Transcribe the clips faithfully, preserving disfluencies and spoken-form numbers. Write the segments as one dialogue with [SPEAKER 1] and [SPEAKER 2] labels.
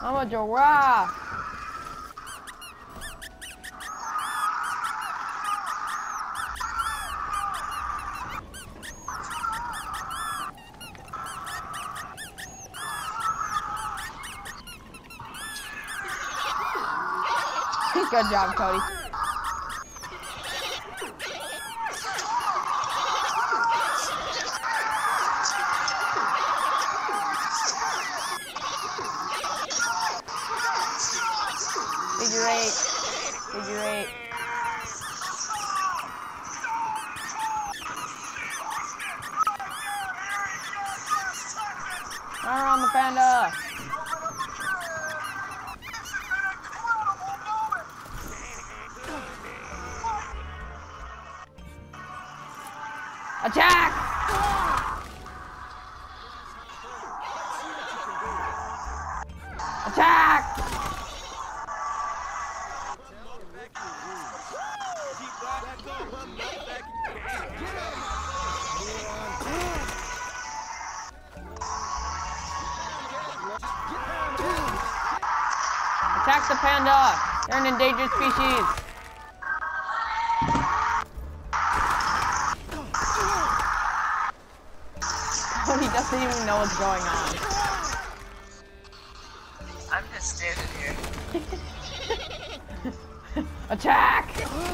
[SPEAKER 1] I'm a giraffe. Good job, Cody. Figure eight. Figure eight. Fire on the panda. Attack! Attack! Attack the panda! They're an endangered species. He doesn't even know what's going on.
[SPEAKER 2] I'm just standing here.
[SPEAKER 1] Attack!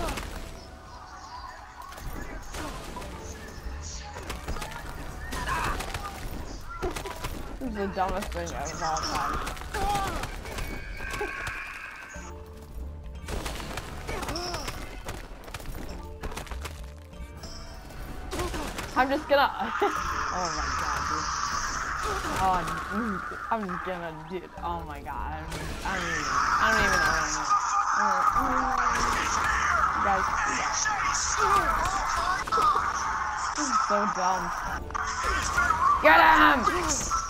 [SPEAKER 1] This is the dumbest thing of all time. I'm just gonna. Oh my god, dude. Oh, I'm, I'm gonna do. Oh my god. I'm, I don't even. I don't even know what I'm doing. You guys. This is so dumb. Get him!